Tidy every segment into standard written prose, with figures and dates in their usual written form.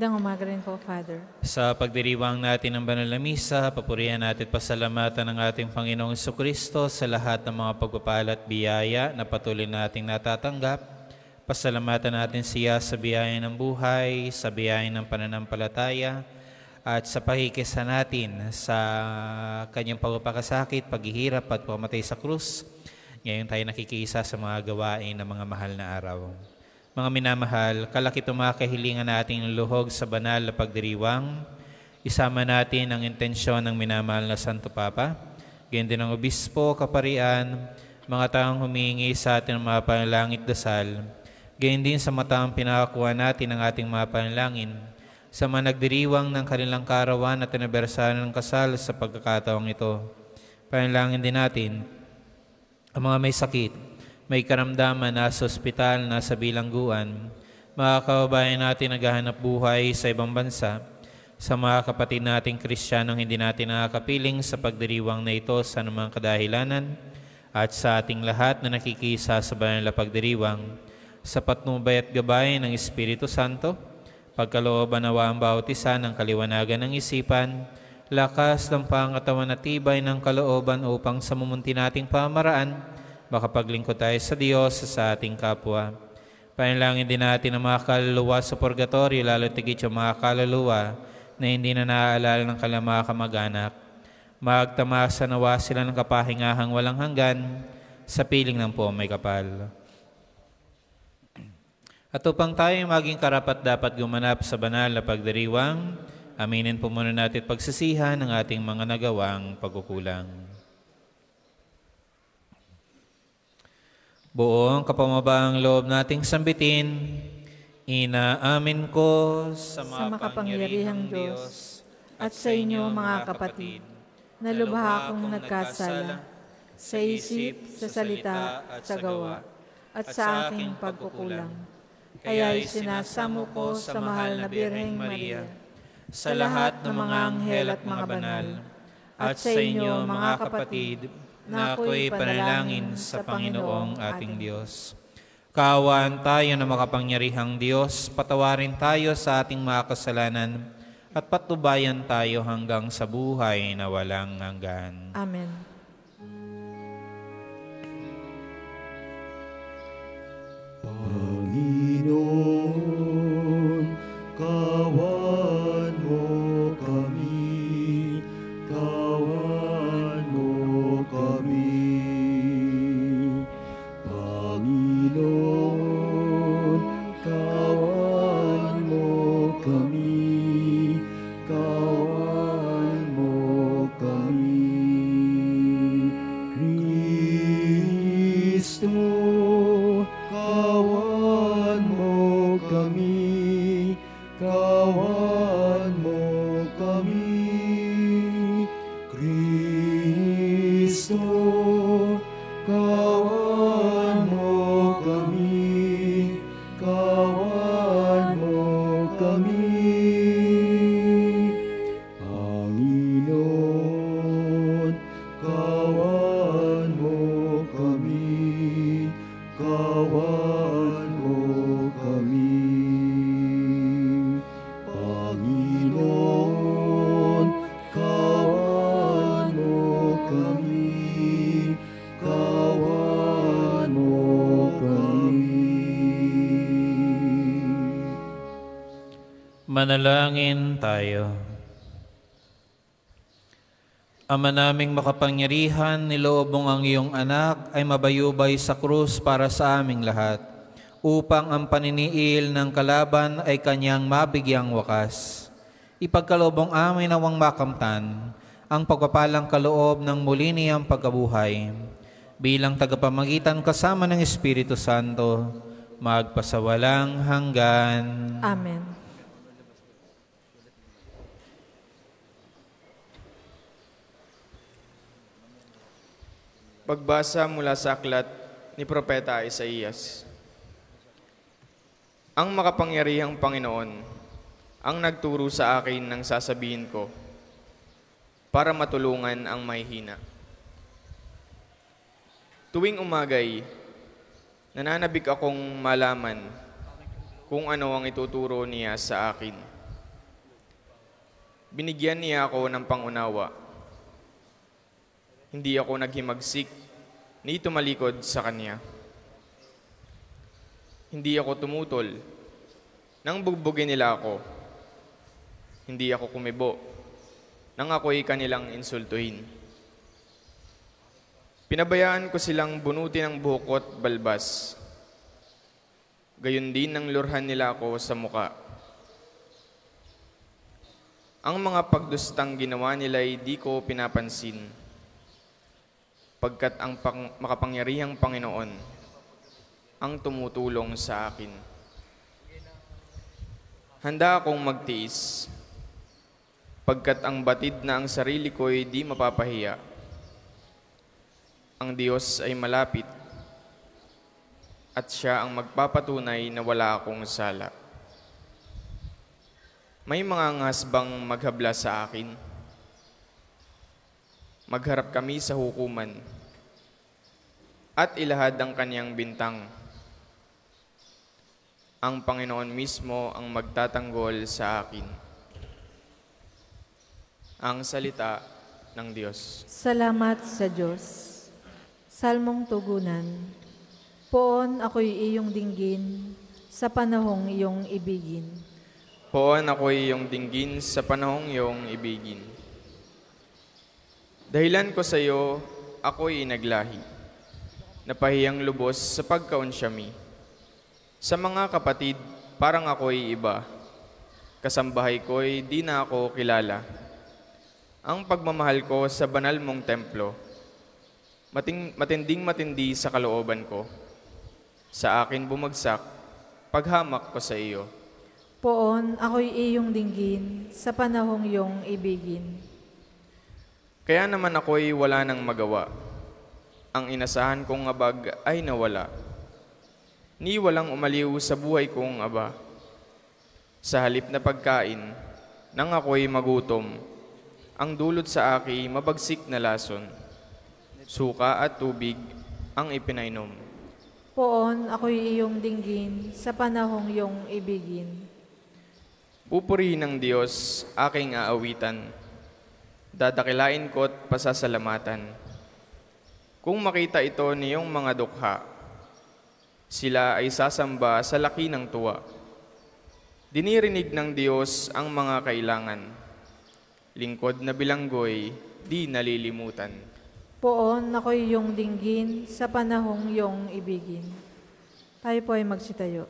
Magandang umaga rin po, Father. Sa pagdiriwang natin ng banal na misa, papurihan natin at pasalamatan ng ating Panginoong Jesucristo sa lahat ng mga pagpapala at biyaya na patuloy nating natatanggap. Pasalamatan natin siya sa biyaya ng buhay, sa biyaya ng pananampalataya, at sa pakikisa natin sa kanyang pagpapakasakit, paghihirap at pamatay sa krus. Ngayon tayo nakikisa sa mga gawain ng mga mahal na araw. Mga minamahal, kalakit mga kahilingan nating luhog sa banal na pagdiriwang. Isama natin ang intensyon ng minamahal na Santo Papa, gayon din ng obispo, kaparian, mga taong humingi sa atin ng mga panalangin at dasal, gayon din sa mataang pinakakuha natin ng ating mga panalangin, sa mga nagdiriwang ng kanilang karawan at anibersaryo ng kasal sa pagkakataong ito. Panalangin din natin ang mga may sakit, may karamdaman, nasa ospital, nasa bilangguan, mga kababayan natin naghahanap buhay sa ibang bansa, sa mga kapatid nating Kristiyanong hindi natin nakakapiling sa pagdiriwang na ito sa anumang kadahilanan, at sa ating lahat na nakikisa sa banal na pagdiriwang, sa patnubay at gabay ng Espiritu Santo, pagkalooban nawa ang bautisan ng kaliwanagan ng isipan, lakas ng pangatawan at tibay ng kalooban upang sa mumunti nating pamaraan, makapaglingkod tayo sa Diyos sa ating kapwa. Panalangin din natin ang mga kaluluwa sa purgatorio, lalo tigit yung mga kaluluwa na hindi na naaalala ng kanilang mga kamag-anak. Magtamasa nawa sila ng kapahingahang walang hanggan sa piling ng po may kapal. At upang tayo maging karapat dapat gumanap sa banal na pagdiriwang, aminin po muna natin pagsisihan ng ating mga nagawang pagkukulang. Buong kapamabang loob nating sambitin, inaamin ko sa makapangyarihang Diyos at sa inyo mga kapatid, na lubha akong nagkasala sa isip, sa salita at sa gawa, at sa aking pagkukulang. Kaya'y sinasamo ko sa mahal na Birheng Maria, sa lahat ng mga anghel at mga banal, at sa inyo mga kapatid, na ako'y panalangin sa Panginoong ating Diyos. Kaawaan tayo na makapangyarihang Diyos, patawarin tayo sa ating mga kasalanan, at patnubayan tayo hanggang sa buhay na walang hanggan. Amen. Panginoon, kawan mo kami, kawan mo kami. Panginoon, kawan mo kami, kawan mo kami. Kristo, kawan mo kami, kawan mo kami. Kristo, kawan mo kami, kawan mo kami. Panginoon, kawan mo kami, kawan mo kami. Panginoon, kawan mo kami, kawan mo kami. Manalangin tayo. Ama naming makapangyarihan, niloobong ang iyong anak ay mabayubay sa krus para sa aming lahat, upang ang paniniil ng kalaban ay kanyang mabigyang wakas. Ipagkalobong amin nawang makamtan ang pagpapalang kaloob ng muli niyang pagkabuhay, bilang tagapamagitan kasama ng Espiritu Santo, magpasawalang hanggan. Amen. Pagbasa mula sa aklat ni Propeta Isaías. Ang makapangyarihang Panginoon ang nagturo sa akin ng sasabihin ko para matulungan ang mahihina. Tuwing umagay, nananabik akong malaman kung ano ang ituturo niya sa akin. Binigyan niya ako ng pangunawa. Hindi ako naghimagsik ni tumalikod sa Kanya. Hindi ako tumutol nang bugbugin nila ako. Hindi ako kumibo nang ako'y kanilang insultuhin. Pinabayaan ko silang bunutin ng buhok at balbas. Gayon din ang lurhan nila ako sa muka. Ang mga pagdustang ginawa nila'y di ko pinapansin, pagkat ang makapangyarihang Panginoon ang tumutulong sa akin. Handa akong magtiis, pagkat ang batid na ang sarili ko'y di mapapahiya. Ang Diyos ay malapit, at Siya ang magpapatunay na wala akong sala. May mga ngasbang maghabla sa akin. Magharap kami sa hukuman, at ilahad ang Kaniyang bintang. Ang Panginoon mismo ang magtatanggol sa akin. Ang salita ng Diyos. Salamat sa Diyos. Salmong tugunan. Poon ako'y iyong dinggin sa panahong iyong ibigin. Poon ako'y iyong dinggin sa panahong iyong ibigin. Dahilan ko sa iyo, ako'y naglahi. Napahiyang lubos sa pagkaunsyami. Sa mga kapatid, parang ako'y iba. Kasambahay ko'y di na ako kilala. Ang pagmamahal ko sa banal mong templo, matinding-matindi sa kalooban ko. Sa akin bumagsak, paghamak ko sa iyo. Poon ako'y iyong dinggin sa panahong iyong ibigin. Kaya naman ako'y wala nang magawa. Ang inasahan kong abag ay nawala. Ni walang umaliw sa buhay kong aba. Sa halip na pagkain, nang ako'y magutom, ang dulot sa aki mabagsik na lason. Suka at tubig ang ipinainom. Poon ako'y iyong dinggin sa panahong iyong ibigin. Pupurihin ng Diyos aking aawitan. Dadakilain ko't pasasalamatan. Kung makita ito niyong mga dukha, sila ay sasamba sa laki ng tuwa. Dinirinig ng Diyos ang mga kailangan. Lingkod na bilanggoy, di nalilimutan. Poon ako'y iyong dinggin sa panahong iyong ibigin. Tayo po ay magsitayo.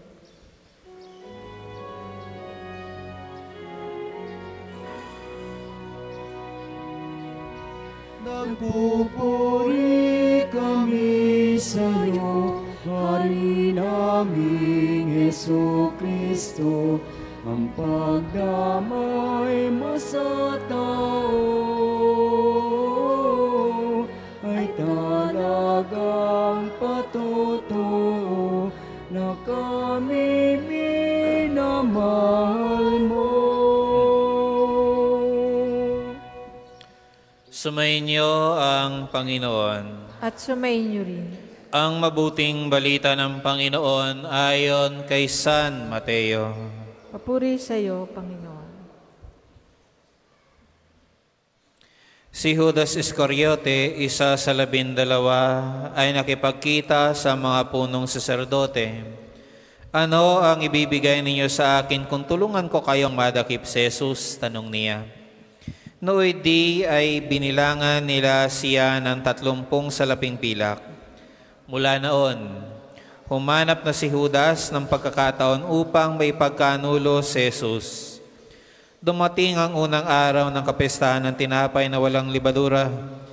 Nagpupuri kami sa iyo, Hari naming Jesucristo, ang pagdamay mo sa tao ay talagang patotoo na kami minamahal mo. Sumainyo ang Panginoon. At sumainyo rin. Ang mabuting balita ng Panginoon ayon kay San Mateo. Papuri sa iyo, Panginoon. Si Judas Iscariote, isa sa 12, ay nakipagkita sa mga punong saserdote. Ano ang ibibigay ninyo sa akin kung tulungan ko kayong madakip si Jesus? Tanong niya. Nooy di ay binilangan nila siya ng 30 salaping pilak. Mula noon, humanap na si Judas ng pagkakataon upang may pagkanulo si Jesus. Dumating ang unang araw ng kapistahan ng tinapay na walang libadura.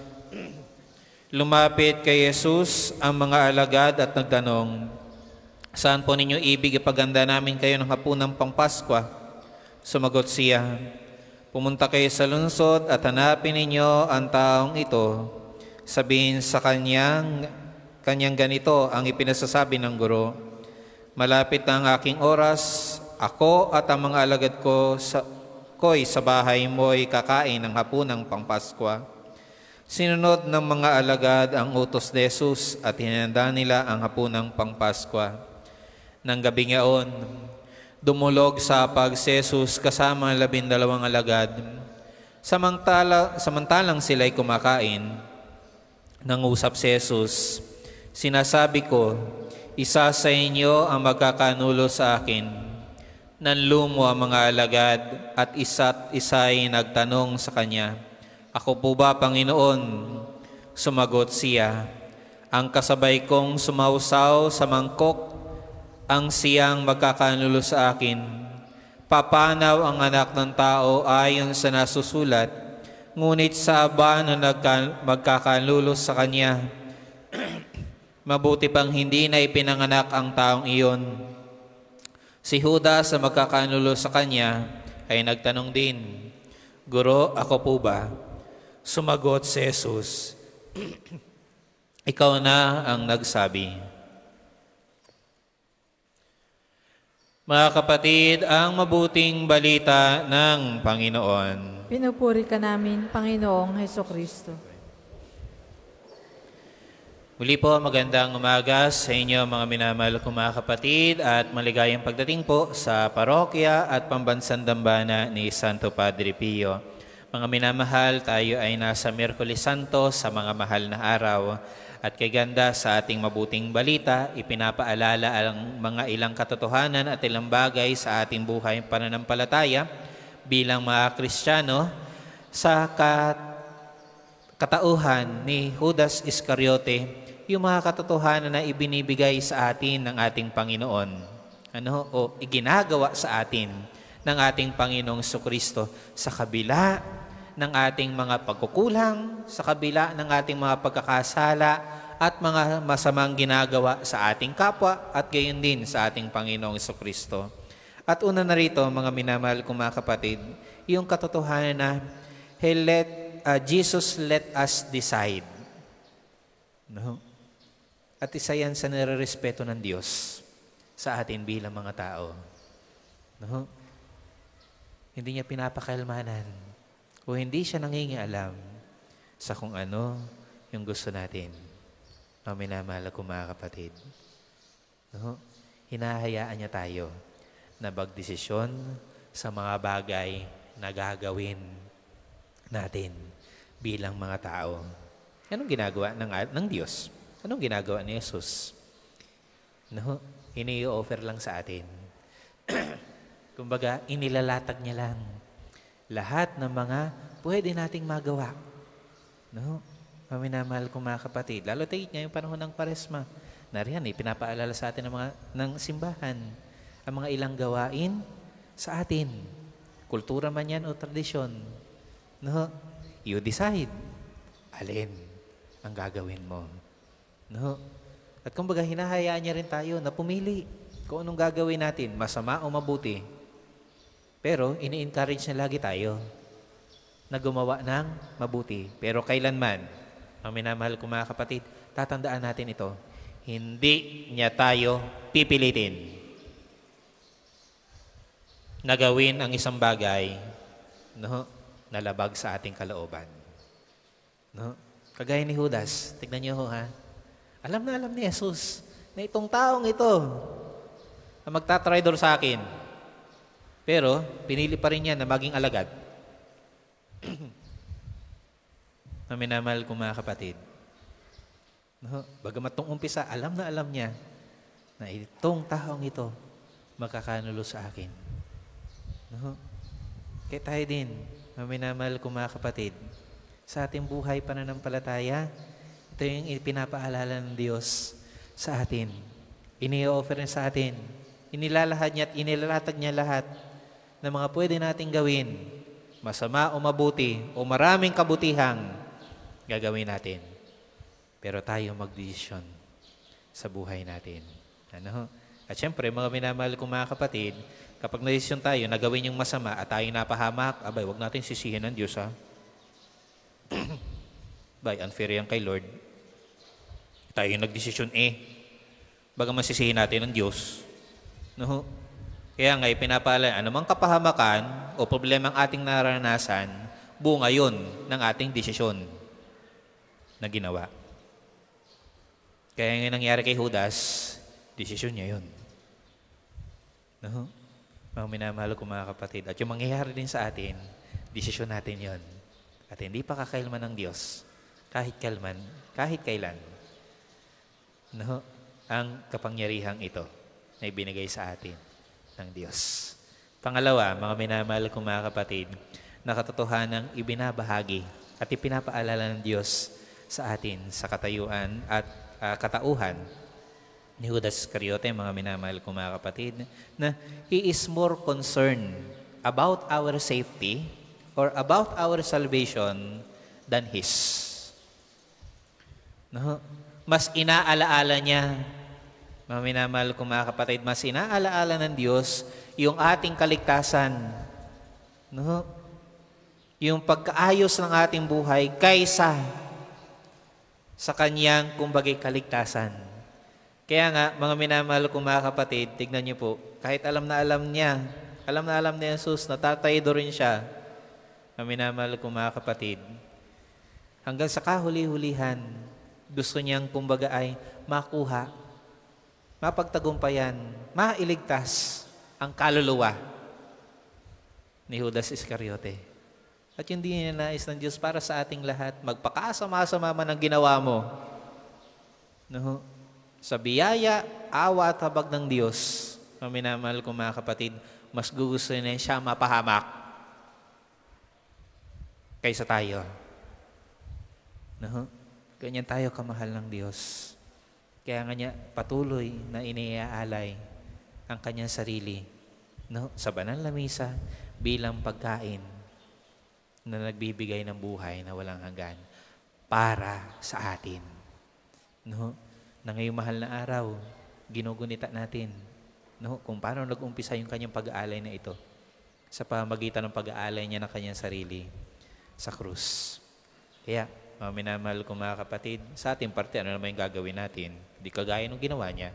Lumapit kay Jesus ang mga alagad at nagtanong, "Saan po ninyo ibig ipaganda namin kayo ng hapunang pangpaskwa?" Sumagot siya, "Pumunta kayo sa lungsod at hanapin ninyo ang taong ito. Sabihin sa kanyang ganito ang ipinasasabi ng guro. Malapit na ang aking oras, ako at ang mga alagad ko'y sa bahay mo'y kakain ng hapunang pangpaskwa." Sinunod ng mga alagad ang utos ni Jesus at hinanda nila ang hapunang pangpaskwa. Nang gabing yaon, dumulog sa si Jesus kasama ang 12 alagad. Samantalang sila'y kumakain, nangusap si Jesus, "Sinasabi ko, isa sa inyo ang magkakanulo sa akin." Nanlumo ang mga alagad at isa't isa'y nagtanong sa kanya, "Ako po ba, Panginoon?" Sumagot siya, "Ang kasabay kong sumausaw sa mangkok ang siyang magkakanulo sa akin. Papanaw ang anak ng tao ayon sa nasusulat, ngunit sa aba na magkakanulo sa kanya, mabuti pang hindi na ipinanganak ang taong iyon." Si Judas na magkakanulo sa kanya ay nagtanong din, "Guro, ako po ba?" Sumagot si Jesus, "Ikaw na ang nagsabi." Mga kapatid, ang mabuting balita ng Panginoon. Pinupuri ka namin, Panginoong Hesukristo. Muli po, magandang umaga sa inyo mga minamahal kong mga kapatid at maligayang pagdating po sa parokya at pambansang dambana ni Santo Padre Pio. Mga minamahal, tayo ay nasa Miyerkules Santo sa mga mahal na araw at kay ganda sa ating mabuting balita, ipinapaalala ang mga ilang katotohanan at ilang bagay sa ating buhay pananampalataya bilang mga Kristiyano sa katauhan ni Judas Iscariote, yung mga katotohanan na ibinibigay sa atin ng ating Panginoon. O iginagawa sa atin ng ating Panginoong Jesucristo sa kabila ng ating mga pagkukulang, sa kabila ng ating mga pagkakasala at mga masamang ginagawa sa ating kapwa at gayon din sa ating Panginoong Jesucristo. At una na rito, mga minamahal kong mga kapatid, yung katotohanan na Jesus let us decide. No? At isa yan sa nirerespeto ng Diyos sa atin bilang mga tao. No? Hindi niya pinapakailmanan o hindi siya nangingialam sa kung ano yung gusto natin. Mga minamahal kong mga kapatid. No? Hinahayaan niya tayo na magdesisyon sa mga bagay na gagawin natin bilang mga tao. Anong ginagawa ng Diyos? Anong ginagawa ni Jesus? No, ini-offer lang sa atin. Kumbaga, inilalatag niya lang lahat ng mga pwede nating magawa. No? Maminamahal kong mga kapatid. Lalo tigit niya yung panahon ng Kwaresma. Nariyan, pinapaalala sa atin ng simbahan ang mga ilang gawain sa atin. Kultura man yan o tradisyon. No? You decide. Alin ang gagawin mo? No? At kumbaga, hinahayaan niya rin tayo na pumili kung anong gagawin natin, masama o mabuti. Pero, ini-encourage na lagi tayo na gumawa ng mabuti. Pero kailanman, ang minamahal kong mga kapatid, tatandaan natin ito, hindi niya tayo pipilitin na gawin ang isang bagay, no, na labag sa ating kalooban. No? Kagaya ni Judas, tignan niyo ho, ha? Alam na alam ni Jesus na itong taong ito na magtatraidor sa akin. Pero, pinili pa rin niya na maging alagad. Maminamahal kong mga kapatid. No? Bagamat itong umpisa, alam na alam niya na itong taong ito magkakanulo sa akin. No? Kaya tayo din, maminamahal kong mga kapatid, sa ating buhay pananampalataya, ito yung pinapaalala ng Diyos sa atin. Ini-offer niya sa atin. Inilalahad niya at inilalatag niya lahat ng mga pwede nating gawin, masama o mabuti, o maraming kabutihang gagawin natin. Pero tayo magdesisyon sa buhay natin. Ano? At syempre, mga minamahal kong mga kapatid, kapag nadesisyon tayo na gawin yung masama at tayo napahamak, abay, wag natin sisihin ng Diyos, ha? Bay, unfair yan kay Lord. Tayo yung nagdesisyon, bagaman sisihin natin ng Diyos. No? Kaya nga, pinapaalala, anumang kapahamakan o problemang ating naranasan, bunga yun ng ating desisyon na ginawa. Kaya nga nangyari kay Judas, desisyon niya yun. No? Mga minamahal ko mga kapatid. At yung mangyayari din sa atin, Desisyon natin yon. At hindi pa kakailman ng Diyos, kahit kailan, no, ang kapangyarihang ito na ibinigay sa atin ng Diyos. Pangalawa, mga minamahal kong mga kapatid, na katotohanang ibinabahagi at ipinapaalala ng Diyos sa atin sa katayuan at katauhan ni Judas Iscariote, mga minamahal kong mga kapatid, na he is more concerned about our safety or about our salvation than his. No? Mas inaalaala niya, mga minamahal kong mga kapatid, mas inaalaala ng Diyos yung ating kaligtasan. No? Yung pagkaayos ng ating buhay kaysa sa kanyang kumbagay kaligtasan. Kaya nga, mga minamahal kong mga kapatid, tignan niyo po, kahit alam na alam ni Jesus, natataydo rin siya, mga minamahal kong mga kapatid, hanggang sa kahuli-hulihan, gusto niyang kumbaga ay makuha, mapagtagumpayan, mailigtas ang kaluluwa ni Judas Iscariote. At yung di ninanais ng Diyos para sa ating lahat, magpakasama-sama man ang ginawa mo. No? Sa biyaya, awa at habag ng Diyos, mga minamahal kong mga kapatid, mas gusto niya siya mapahamak kaysa tayo. No? Ganyan tayo kamahal ng Diyos. Kaya nga niya patuloy na iniaalay ang kanyang sarili, no, sa banal na misa bilang pagkain na nagbibigay ng buhay na walang hanggan para sa atin. No? Na ngayong mahal na araw, ginugunita natin, no, kung paano nag-umpisa yung kanyang pag-aalay na ito sa pamagitan ng pag-aalay niya ng kanyang sarili sa krus. Kaya, mga minamahal kong mga kapatid, sa ating parte, ano naman yung gagawin natin? Di kagaya nung ginawa niya.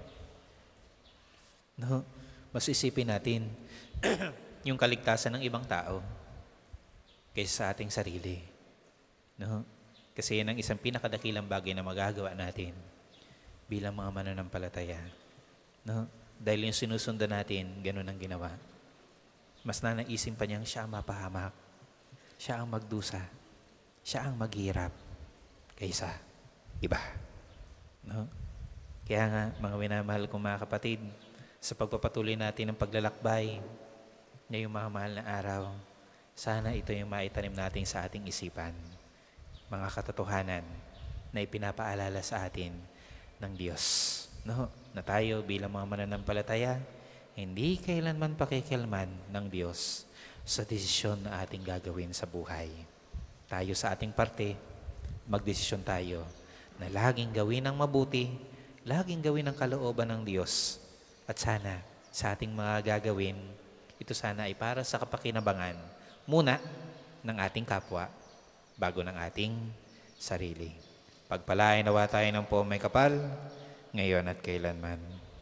No? Mas isipin natin yung kaligtasan ng ibang tao kaysa sa ating sarili. No? Kasi yan ang isang pinakadakilang bagay na magagawa natin bilang mga mananampalataya. No? Dahil yung sinusundan natin, ganun ang ginawa. Mas nanaisin pa niyang siya ang mapahamak, siya ang magdusa, siya ang maghirap kaysa iba. No? Kaya nga, mga minamahal kong mga kapatid, sa pagpapatuloy natin ng paglalakbay ngayong mga mahal na araw, sana ito yung maitanim natin sa ating isipan, mga katotohanan na ipinapaalala sa atin ng Diyos. No? Na tayo bilang mga mananampalataya, hindi kailanman pakikialman ng Diyos sa desisyon na ating gagawin sa buhay. Tayo sa ating parte, magdesisyon tayo na laging gawin ang mabuti, laging gawin ang kalooban ng Diyos. At sana sa ating mga gagawin, ito sana ay para sa kapakinabangan muna ng ating kapwa bago ng ating sarili. Pagpalain nawa tayo ng po may kapal, ngayon at kailanman.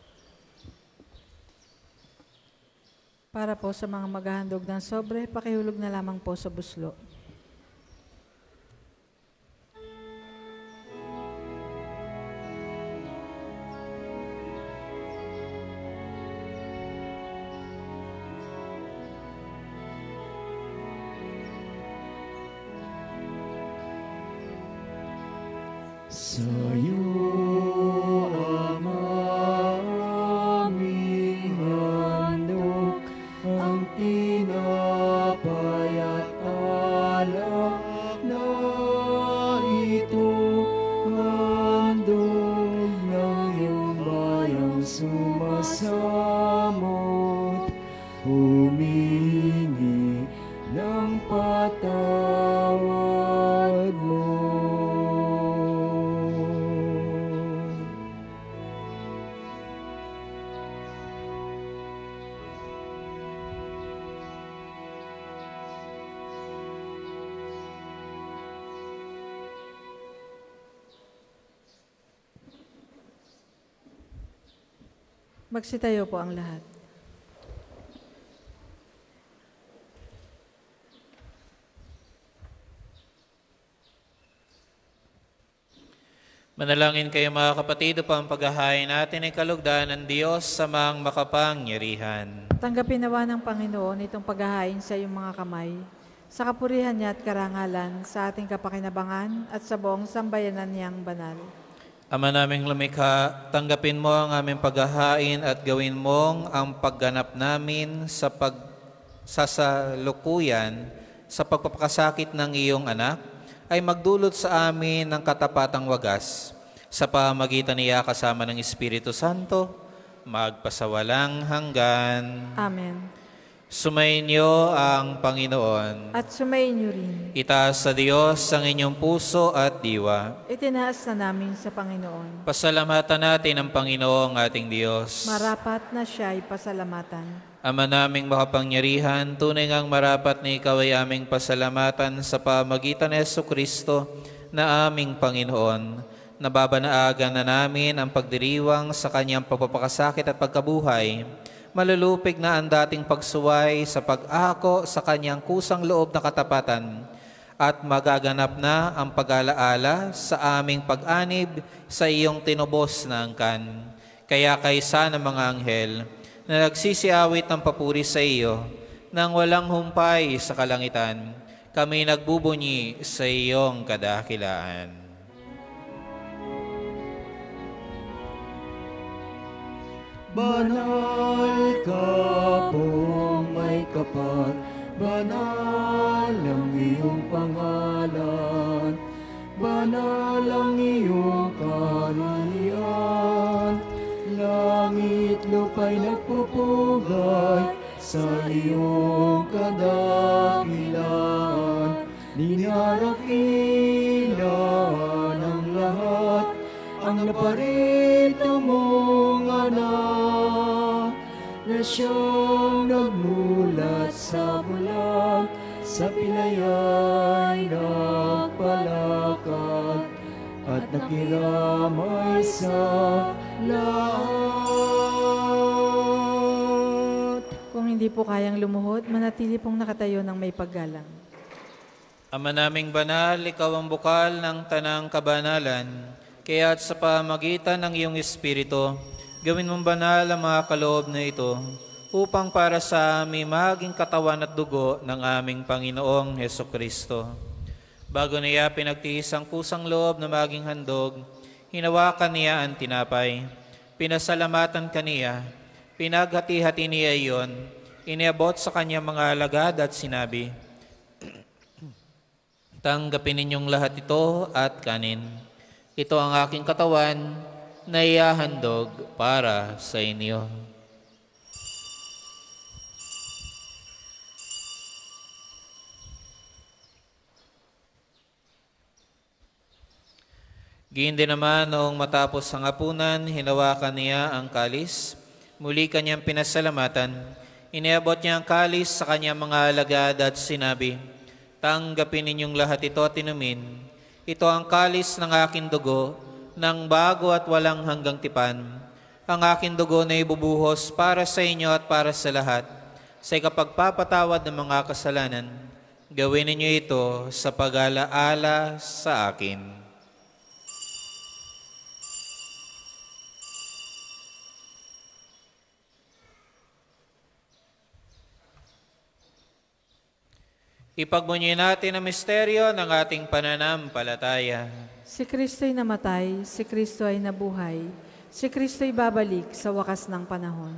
Para po sa mga maghahandog ng sobre, pakihulog na lamang po sa buslo. Sa'yo, Ama, aming handog, ang tinapay at alak na ito, handog ng iyong bayang sumasamot, humingi ng patawad mo. Magsitayo po ang lahat. Manalangin kayo mga kapatid upang paghahain natin ay kalugdan ng Diyos sa mga makapangyarihan. Tanggapin nawa ng Panginoon itong paghahain sa iyong mga kamay, sa kapurihan niya at karangalan, sa ating kapakinabangan at sa buong sambayanan niyang banal. Ama naming lumikha, tanggapin mo ang aming paghahain at gawin mong ang pagganap namin sa pagsasalukuyan sa pagpapakasakit ng iyong anak ay magdulot sa amin ng katapatang wagas. Sa pamamagitan niya kasama ng Espiritu Santo, magpasawalang hanggan. Amen. Sumainyo ang Panginoon. At sumainyo rin. Itaas sa Diyos ang inyong puso at diwa. Itinaas na namin sa Panginoon. Pasalamatan natin ang Panginoong ating Diyos. Marapat na siya ay pasalamatan. Ama naming makapangyarihan, tunay ngang marapat na ikaw ay aming pasalamatan sa pamagitan ni Jesucristo na aming Panginoon. Nababanaagan na namin ang pagdiriwang sa kanyang pagpapakasakit at pagkabuhay. Malulupig na ang dating pagsuway sa pag-ako sa kanyang kusang loob na katapatan at magaganap na ang pag-alaala sa aming pag-anib sa iyong tinubos na angkan. Kaya kaysa ng mga anghel na nagsisiawit ng papuri sa iyo nang walang humpay sa kalangitan, kami nagbubunyi sa iyong kadakilaan. Banal ka pong may kapal, banal ang iyong pangalan, banal ang iyong kaharian. Langit lupa'y nagpupugay sa iyong kadakilaan. Dinarakilan ng lahat ang naparito mong anak, na siyang nagmulat sa bulag, sa pilaya'y nagpalakad, at nakiramay sa lahat. Kung hindi po kayang lumuhod, manatili pong nakatayo ng may paggalang. Ama naming banal, ikaw ang bukal ng tanang kabanalan. Kaya't sa pamagitan ng iyong Espiritu, gawin mong banal ang mga kaloob na ito, upang para sa amin maging katawan at dugo ng aming Panginoong Hesukristo. Bago niya pinagtiis ang kusang loob na maging handog, hinawakan niya ang tinapay, pinasalamatan kaniya, pinaghati-hati niya iyon, iniabot sa kanyang mga alagad at sinabi, "Tanggapin ninyong lahat ito at kanin. Ito ang aking katawan na ihahandog para sa inyo." Gayun din naman noong matapos ang hapunan, hinawakan niya ang kalis. Muli kanyang pinasalamatan. Iniabot niya ang kalis sa kanyang mga alagad at sinabi, "Tanggapin ninyong lahat ito at inumin. Ito ang kalis ng aking dugo, ng bago at walang hanggang tipan. Ang aking dugo na ibubuhos para sa inyo at para sa lahat, sa ikapagpapatawad ng mga kasalanan. Gawin ninyo ito sa pag-alaala sa akin." Ipagbunyi natin ang misteryo ng ating pananampalataya. Si Kristo'y namatay, si Kristo ay nabuhay, si Kristo'y babalik sa wakas ng panahon.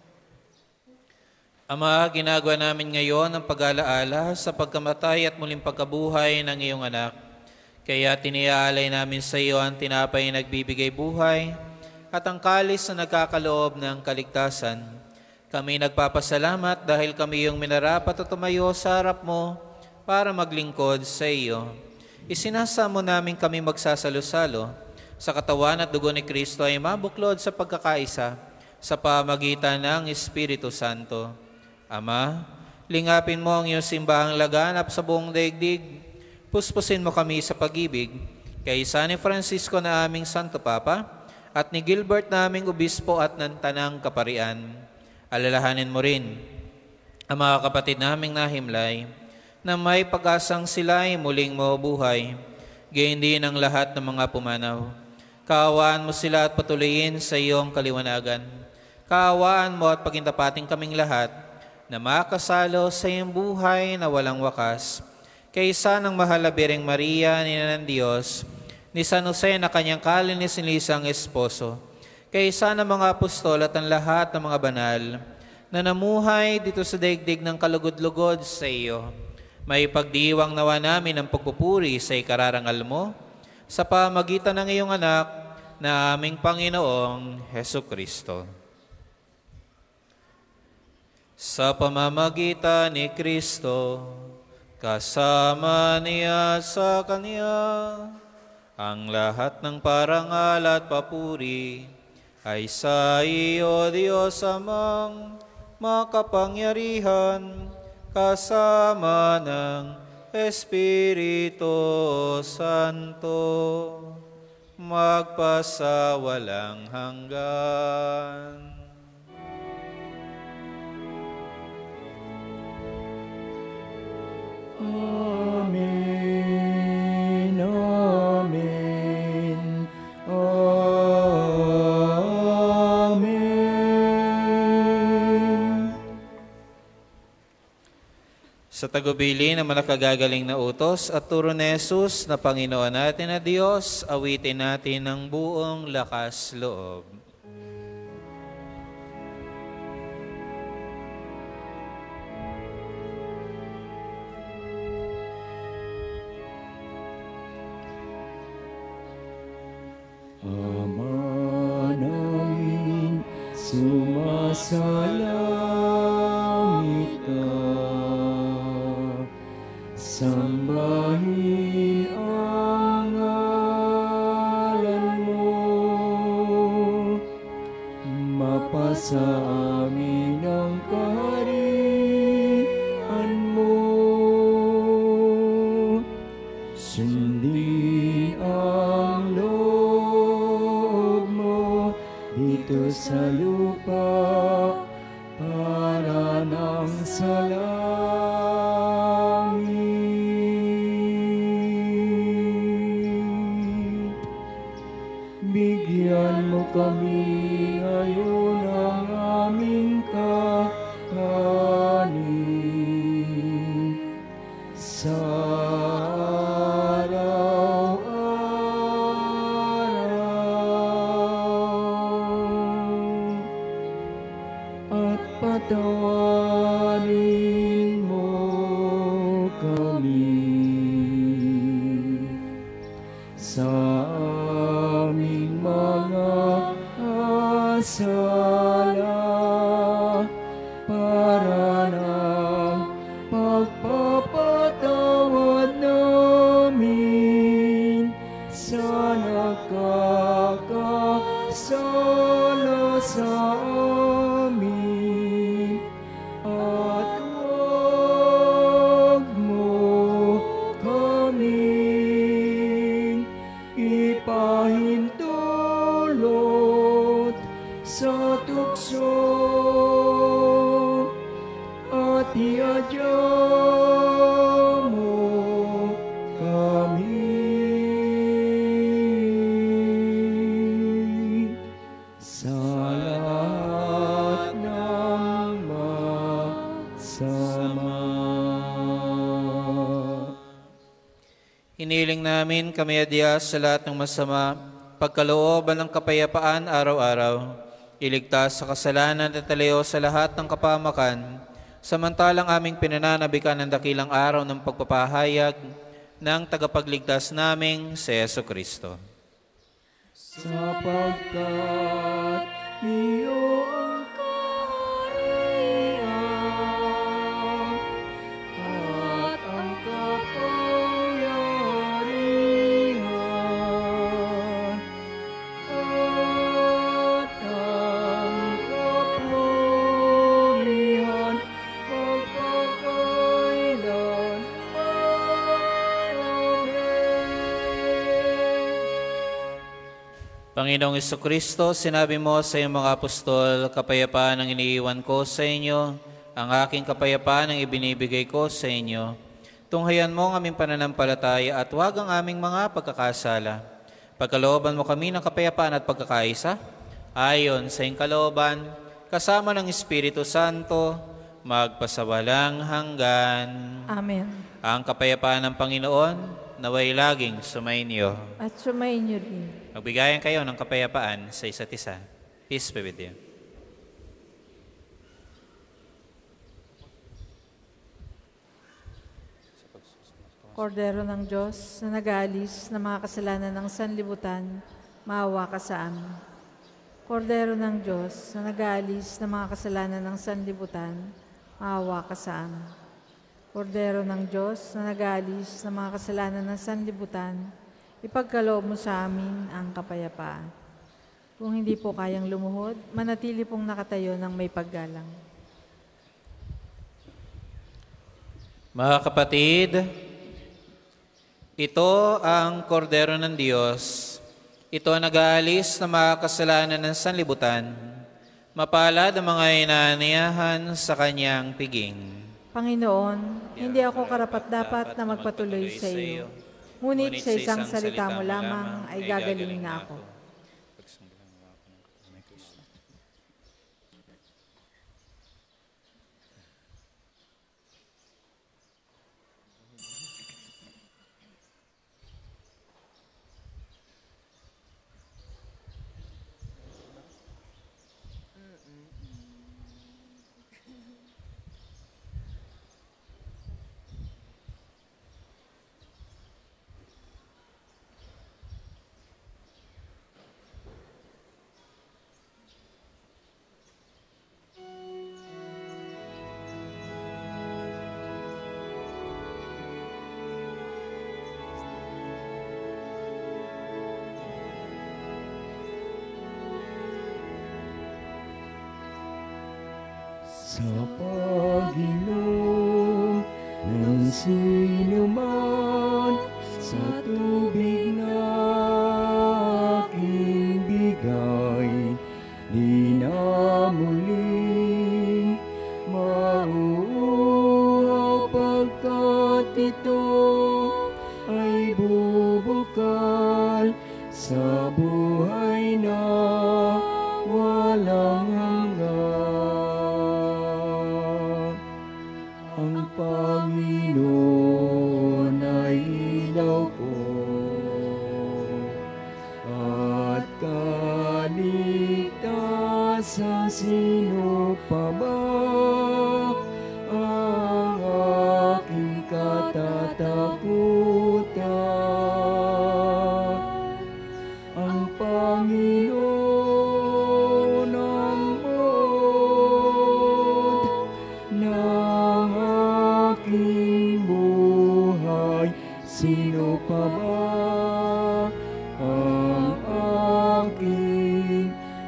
Ama, ginagawa namin ngayon ang pag-alaala sa pagkamatay at muling pagkabuhay ng iyong anak. Kaya tiniaalay namin sa iyo ang tinapay na nagbibigay buhay at ang kalis na nagkakaloob ng kaligtasan. Kami nagpapasalamat dahil kami yung minarapat at tumayo sa harap mo para maglingkod sa iyo. Isinasamo namin kami magsasalo-salo sa katawan at dugo ni Kristo ay mabuklod sa pagkakaisa sa pamagitan ng Espiritu Santo. Ama, lingapin mo ang iyong simbahang laganap sa buong daigdig. Puspusin mo kami sa pag-ibig kay San Francisco na aming Santo Papa at ni Gilbert na aming Obispo at ng Tanang Kaparian. Alalahanin mo rin ang mga kapatid naming nahimlay na may pag-asang sila ay muling mabubuhay, gayon din ang lahat ng mga pumanaw. Kaawaan mo sila at patuloyin sa iyong kaliwanagan. Kaawaan mo at pagintapating kaming lahat na makasalo sa iyong buhay na walang wakas, kaysa ng mahal na Birheng Maria, Ina ng Diyos, ni San Jose na kanyang kalinisan-lisang esposo, kaysa ng mga apostol at ang lahat ng mga banal, na namuhay dito sa daigdig ng kalugod-lugod sa iyo, may pagdiwang nawa namin ang pagpupuri sa ikararangal mo, sa pamagitan ng iyong anak na aming Panginoong Heso Kristo. Sa pamamagitan ni Kristo, kasama niya sa Kanya, ang lahat ng parangal at papuri ay sa iyo, Diyos Amang makapangyarihan, kasama ng Espiritu Santo, magpasawalang hanggan. Amen, amen, amen. Sa tagubili ng malakagagaling na utos at turo ni Jesus na Panginoon natin na Diyos, awitin natin ng buong lakas loob. Ama namin, sumasalangit ka, sambahin ang ngalan mo, mapasa amin ang kaharian mo, sundin ang loob mo dito sa lupa para nang sa langit. Bigyan mo kami ngayon ng aming kakanin sa araw-araw, at patawarin mo kami sa aming mga sala, para ng pagpapatawad namin sa nakakasala sa amin, at huwag mo kaming ipahintulot sa tukso, at iadya mo kami sa lahat ng masama. Hiniling namin kami adya sa lahat ng masama, pagkalooban ng kapayapaan araw-araw, iligtas sa kasalanan at talayo sa lahat ng kapamakan, samantalang aming pinananabikan ng dakilang araw ng pagpapahayag ng tagapagligtas naming si Yesu Kristo. Sapagkat iyo ang kaharian at ang kapangyarihan at ang kapurihan magpakailan. Amen. Panginoong Jesucristo, sinabi mo sa iyong mga apostol, kapayapaan ang iniiwan ko sa inyo, ang aking kapayapaan ang ibinibigay ko sa inyo. Tunghayan mo ang aming pananampalataya at huwag ang aming mga pagkakasala. Pagkalooban mo kami ng kapayapaan at pagkakaisa, ayon sa iyong kalooban, kasama ng Espiritu Santo, magpasawalang hanggan. Amen. Ang kapayapaan ng Panginoon, naway laging sumainyo. At sumainyo rin. Magbigayan kayo ng kapayapaan sa isa't isa. Peace be with you. Kordero ng Diyos na nag-aalis ng mga kasalanan ng sanlibutan, maawa ka sa amin. Kordero ng Diyos na nag-aalis ng mga kasalanan ng sanlibutan, maawa ka sa amin. Kordero ng Diyos na nag-aalis ng mga kasalanan ng sanlibutan, ipagkaloob mo sa amin ang kapayapaan. Kung hindi po kayang lumuhod, manatili pong nakatayo ng may paggalang. Mga kapatid, ito ang kordero ng Diyos. Ito ang nag-aalis ng mga kasalanan ng sanlibutan. Mapalad ang mga inaaniyahan sa kanyang piging. Panginoon, hindi ako karapat-dapat na magpatuloy sa iyo. Ngunit sa isang salita mo lamang ay gagaling na ako. Sa pag-inom ng sinuman sa tubig na aking bigay, di na muling mauuhaw pagkat ito ay bubukal sa buhay na walang hanggan. Ang Panginoon ay ilaw ko at kaligtasan. Sino pa ba ang aking katatakutan? Ang Panginoon ang buod ng aking buhay. Sino pa ba ang aking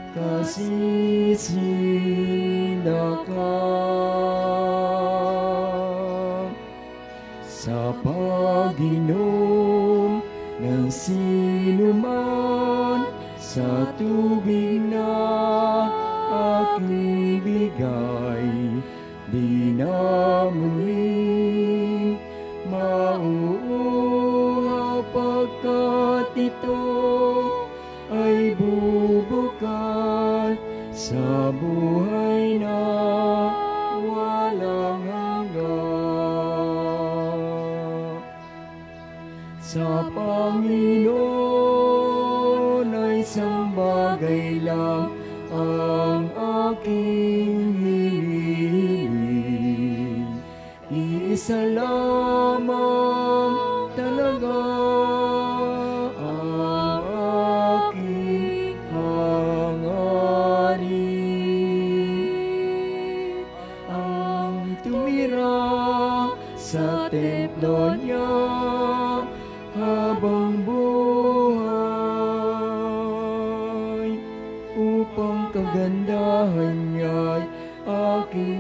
kasisilakan? Sa pag-inom ng sinuman sa tubig na aking bigay, di na muling mauuhaw pagkat ito ay bubukal sa buhay na walang hanggan. Sa Panginoon ay isang bagay lang ang aking hinihiling. Iisa lamang talaga ang aking hangarin. Ang tumira sa templo niya habang buhay, upang kagandahan niya'y aking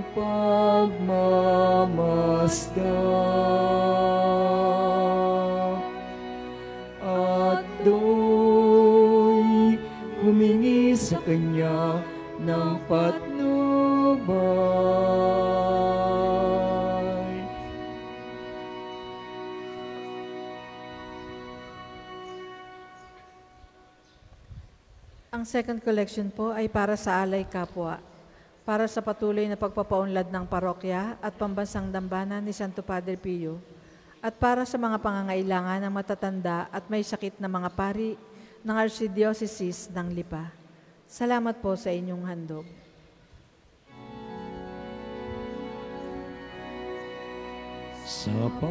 pagmamasdan. At do'y humingi sa kanya ng patnubay. Ang second collection po ay para sa alay kapwa. para sa patuloy na pagpapaunlad ng parokya at pambansang dambana ni Santo Padre Pio, at para sa mga pangangailangan ng matatanda at may sakit na mga pari ng Archdiocese ng Lipa. Salamat po sa inyong handog. Sa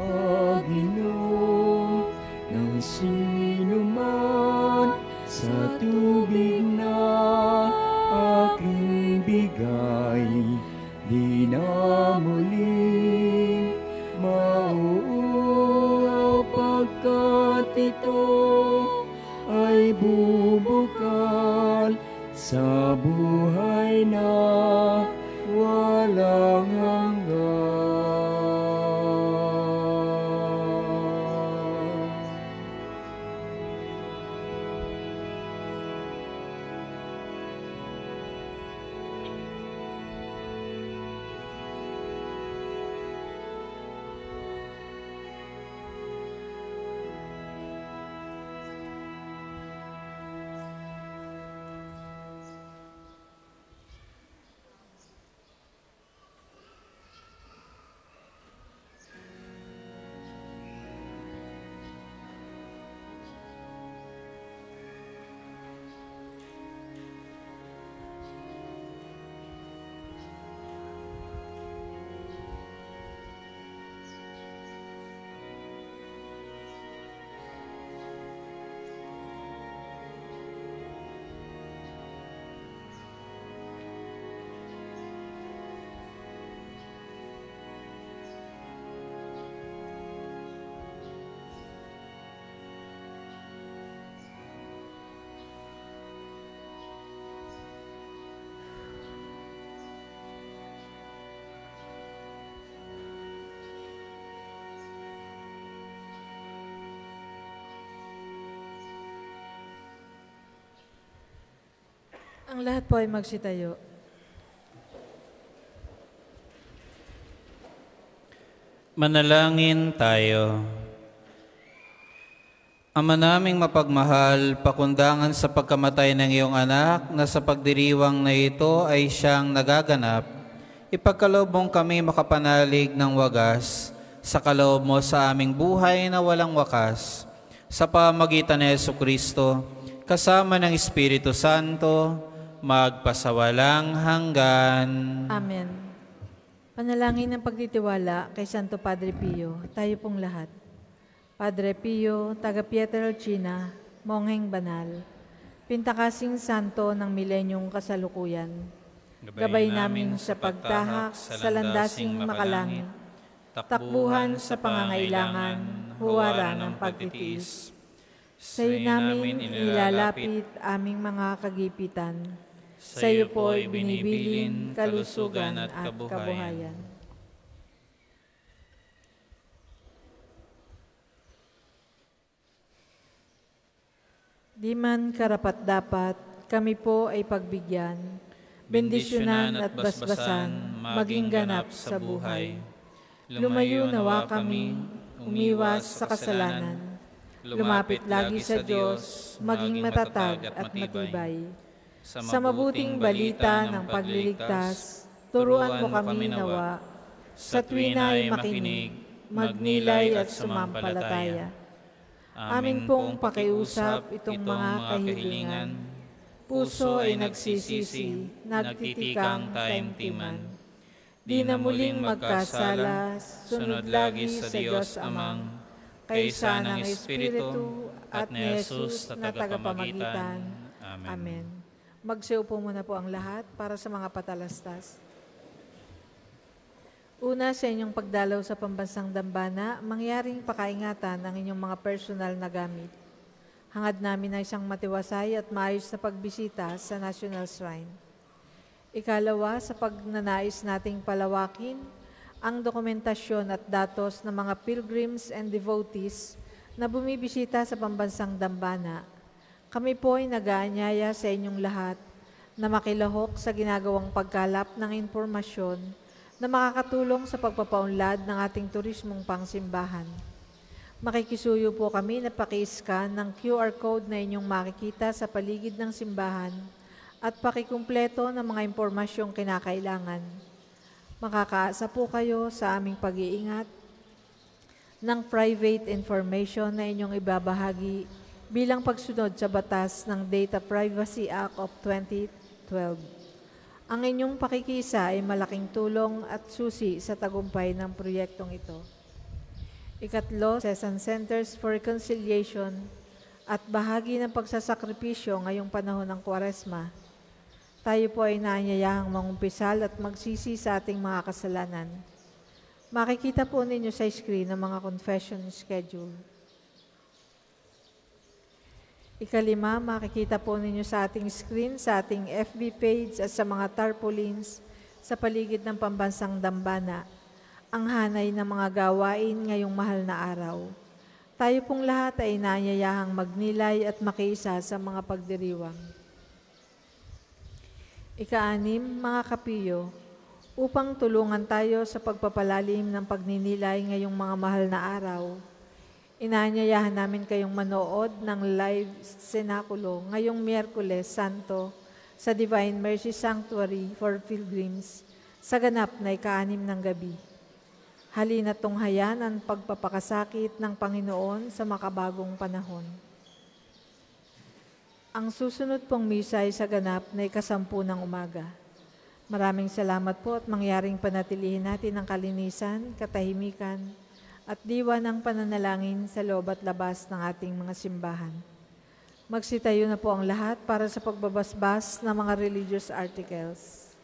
pag-inom ng sinuman sa tubig na aking bigay, di na muling mauuaw pagkat ito ay bubukal sa buhay na walang hanggan. Ang lahat po ay magsitayo. Manalangin tayo. Ama naming mapagmahal, pakundangan sa pagkamatay ng iyong anak na sa pagdiriwang na ito ay siyang nagaganap, ipagkaloob mong kami makapanalig ng wagas sa kaloob mo sa aming buhay na walang wakas, sa pamagitan ni Jesucristo, kasama ng Espiritu Santo, magpasawalang hanggan. Amen. Panalangin ng pagtitiwala kay Santo Padre Pio, tayo pong lahat. Padre Pio, taga Pietrelcina, mongheng banal, pintakasing santo ng milenyong kasalukuyan, gabay namin sa pagtahak sa landasing makalangit, takbuhan sa pangangailangan, huwara ng pagtitiis. Sa iyo namin ilalapit aming mga kagipitan, sa iyo po'y binibilin kalusugan at kabuhayan. Di man karapat-dapat, kami po ay pagbigyan, bendisyonan at basbasan, maging ganap sa buhay. Lumayo nawa kami, umiwas sa kasalanan, lumapit lagi sa Diyos, maging matatag at matibay. Sa mabuting balita ng pagliligtas, turuan mo kami nawa, sa tuwina ay makinig, magnilay at sumampalataya. Amin pong pakiusap itong mga kahilingan. Puso ay nagsisisi, nagtitikang taimtiman. Di na muling magkasala, sunod lagi sa Diyos Amang, kaysa ng Espiritu at ni Jesus na tagapamagitan. Amen. Magsiupo muna po ang lahat para sa mga patalastas. Una, sa inyong pagdalaw sa pambansang dambana, mangyaring pakaingatan ang inyong mga personal na gamit. Hangad namin na isang matiwasay at maayos na pagbisita sa National Shrine. Ikalawa, sa pagnanais nating palawakin ang dokumentasyon at datos ng mga pilgrims and devotees na bumibisita sa pambansang dambana, kami po ay nag-aanyaya sa inyong lahat na makilahok sa ginagawang pagkalap ng impormasyon na makakatulong sa pagpapaunlad ng ating turismong pangsimbahan. Makikisuyo po kami na paki-scan ng QR code na inyong makikita sa paligid ng simbahan at pakikumpleto ng mga impormasyong kinakailangan. Makakaasa po kayo sa aming pag-iingat ng private information na inyong ibabahagi bilang pagsunod sa batas ng Data Privacy Act of 2012. Ang inyong pakikisa ay malaking tulong at susi sa tagumpay ng proyektong ito. Ikatlo, Sesan Centers for Reconciliation at bahagi ng pagsasakripisyo ngayong panahon ng Kwaresma. Tayo po ay naanyayahang mangumpisal at magsisi sa ating mga kasalanan. Makikita po ninyo sa screen ang mga confession schedule. Ikalima, makikita po ninyo sa ating screen, sa ating FB page at sa mga tarpaulins sa paligid ng pambansang dambana, ang hanay ng mga gawain ngayong mahal na araw. Tayo pong lahat ay naanyayahang magnilay at makiisa sa mga pagdiriwang. Ika-anim, mga kapiyo, upang tulungan tayo sa pagpapalalim ng pagninilay ngayong mga mahal na araw, inaanyayahan namin kayong manood ng live senakulo ngayong Miyerkules Santo sa Divine Mercy Sanctuary for Pilgrims sa ganap na ika-anim ng gabi. Halina't tunghayan ang pagpapakasakit ng Panginoon sa makabagong panahon. Ang susunod pong misa ay sa ganap na ika-10 ng umaga. Maraming salamat po at mangyaring panatilihin natin ang kalinisan, katahimikan, at diwa ng pananalangin sa loob at labas ng ating mga simbahan. Magsitayo na po ang lahat para sa pagbabasbas ng mga religious articles.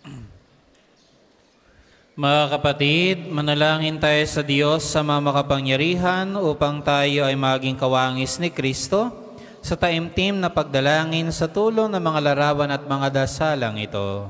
Mga kapatid, manalangin tayo sa Diyos sa mga makapangyarihan upang tayo ay maging kawangis ni Kristo sa taimtim na pagdalangin sa tulong ng mga larawan at mga dasalang ito.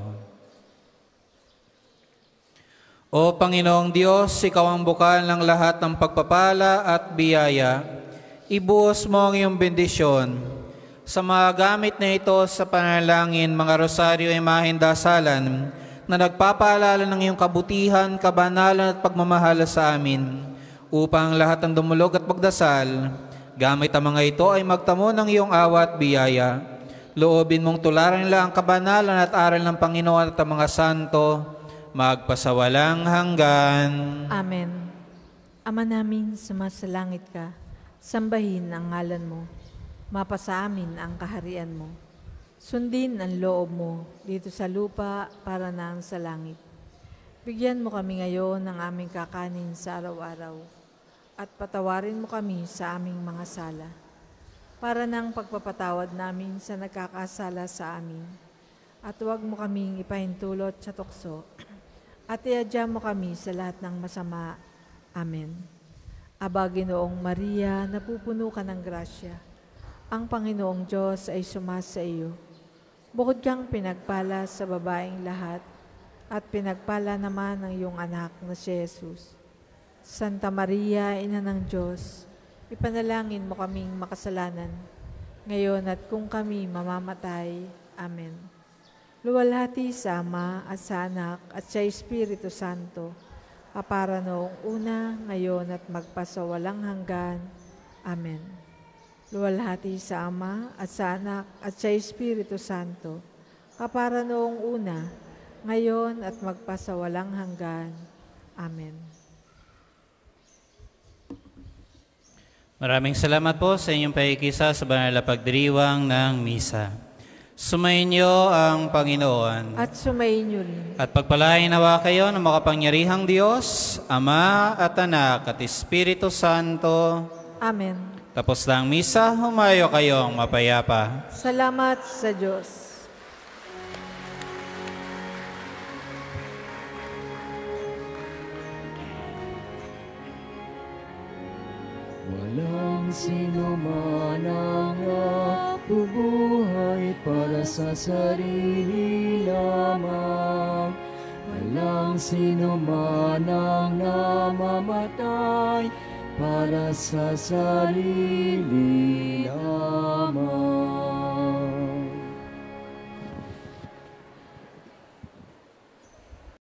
O Panginoong Diyos, Ikaw ang bukal ng lahat ng pagpapala at biyaya. Ibuhos mo ang iyong bendisyon sa mga gamit na ito sa panalangin, mga rosaryo, imahen, dasalan, na nagpapaalala ng iyong kabutihan, kabanalan at pagmamahal sa amin, upang lahat ng dumulog at magdasal, gamit ang mga ito ay magtamo ng iyong awa at biyaya. Loobin mong tularan nila ang kabanalan at aral ng Panginoon at ang mga santo, magpasawalang hanggan. Amen. Ama namin, sumasalangit ka, sambahin ang ngalan mo, mapasa amin ang kaharian mo. Sundin ang loob mo dito sa lupa para nang sa langit. Bigyan mo kami ngayon ng aming kakanin sa araw-araw at patawarin mo kami sa aming mga sala para nang pagpapatawad namin sa nagkakasala sa amin. At huwag mo kaming ipahintulot sa tukso at iadya mo kami sa lahat ng masama. Amen. Aba, Ginoong Maria, napupuno ka ng grasya. Ang Panginoong Diyos ay sumasa iyo. Bukod kang pinagpala sa babaeng lahat, at pinagpala naman ang iyong anak na si Jesus. Santa Maria, Ina ng Diyos, ipanalangin mo kaming makasalanan, ngayon at kung kami mamamatay. Amen. Luwalhati sa Ama at sa Anak at sa Espiritu Santo, kapara noong una, ngayon at magpasawalang hanggan. Amen. Luwalhati sa Ama at sa Anak at sa Espiritu Santo, kapara noong una, ngayon at magpasawalang hanggan. Amen. Maraming salamat po sa inyong pakikisa sa banal na pagdiriwang ng misa. Sumainyo ang Panginoon. At sumainyo rin. At pagpalain nawa kayo ng makapangyarihang Diyos, Ama at Anak at Espiritu Santo. Amen. Tapos na ang misa, humayo kayong mapayapa. Salamat sa Diyos. Walang sino man ang nabubuhay para sa sarili lamang. Walang sino man ang namamatay para sa sarili lamang.